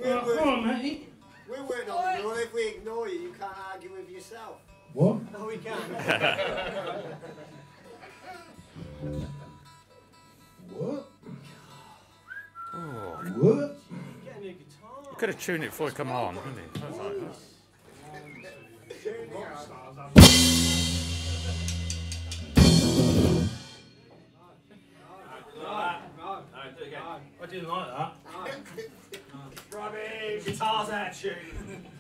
Come on, matey. We're working on the rule. If we ignore you, you can't argue with yourself. What? Oh, we can. What? Oh. What? Get a new guitar. You could have tuned it before it come on, couldn't you? That was like that. I didn't like that. Robbie, guitar's out, tune.